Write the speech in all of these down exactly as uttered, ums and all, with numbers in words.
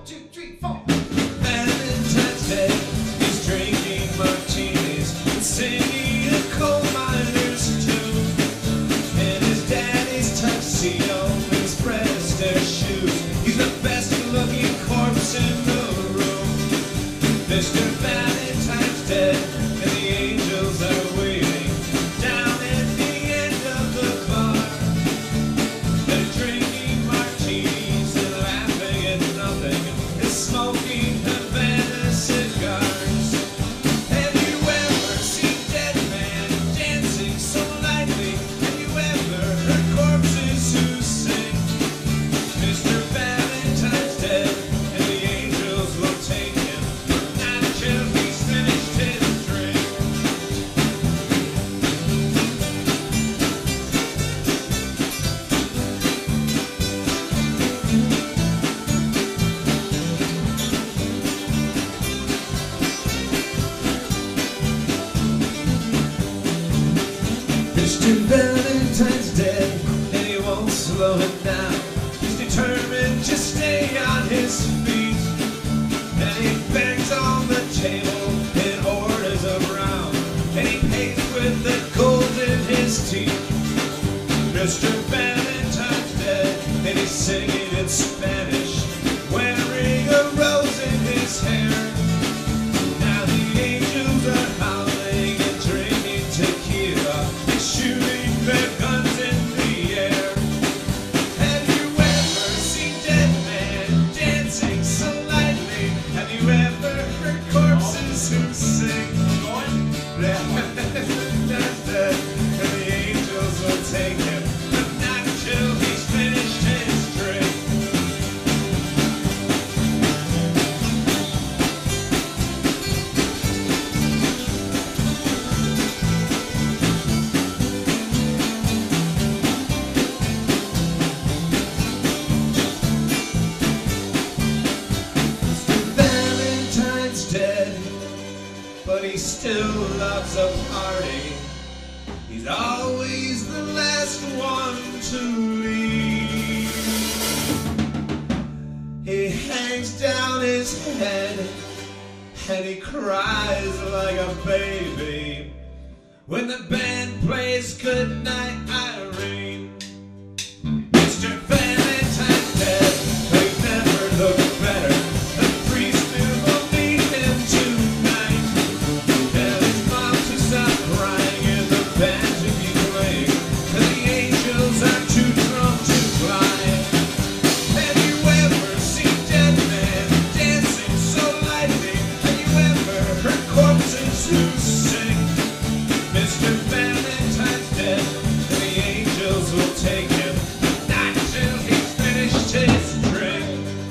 two, three, four. Valentine's Day, he's drinking martinis and singing a coal miner's tune. In his daddy's tuxedo, his Presta shoes, he's the best looking corpse in the room. Mister Valentine's dead, and the angels are waiting down at the end of the bar. They're drinking martinis and laughing at nothing and smoking Havana cigars. Have you ever seen dead man dancing so lightly? Have you ever heard corpses who sing? Mister Valentine's dead, and the angels will take him, not till he's finished his drink. Mister Valentine's dead, and he won't slow him down. He's determined to stay on his feet, and he bangs on the table and orders a round, and he pays with the gold in his teeth. Mister Valentine's dead, and he's singing in Spanish, wearing a rose in his hair. Now the angels are howling and drinking tequila and shooting their guns in the air. Have you ever seen dead man dancing so lightly? Have you ever heard corpses who sing? Valentine's dead, and the angels will take him, but not till he's finished his drink. Valentine's dead, but he still loves a party. He's always the last one to leave. He hangs down his head and he cries like a baby when the band plays Goodnight Irene. Mister Valentine's dead, but he never looked better. The priest will meet him tonight. Tell his mom to stop crying and the band to be playing, 'cause the angels are too drunk to fly. Have you ever seen dead men dancing so lightly? Have you ever heard corpses who sing? Mister Valentine's dead, and the angels will take him, but not till he's finished his drink.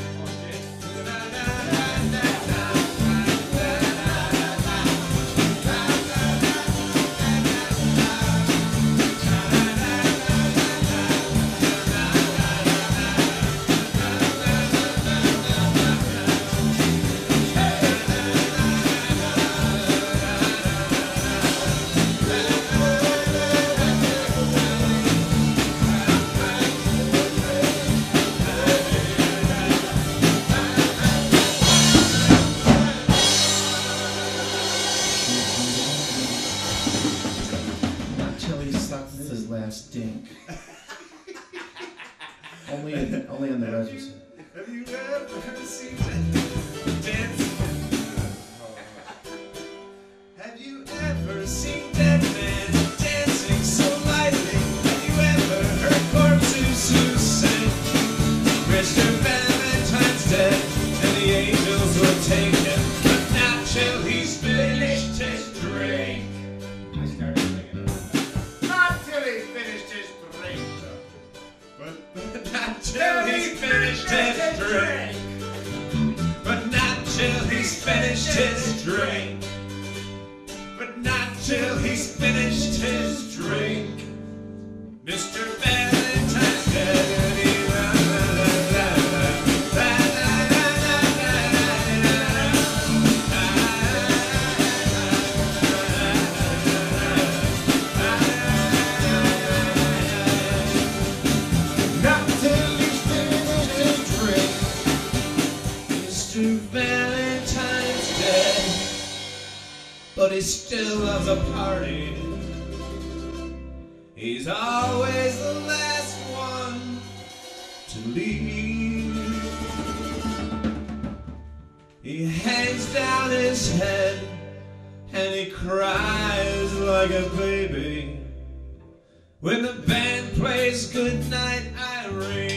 Not till he sucks his last dink. Only, in, only on the register. Have you ever seen dead dancing? Have you ever seen dead men dancing so lightly? Have you ever heard corpses who sing? Mister Valentine's dead, and the angels will take him, but not till he's finished his drink. I started singing. Not till he finished his drink. But not till he's finished his drink. But not till he's finished his drink. But not till he's finished his drink. Mister Valentine's dead. Not till he's finished his drink. still loves a party. He's always the last one to leave. He hangs down his head and he cries like a baby when the band plays Goodnight Irene.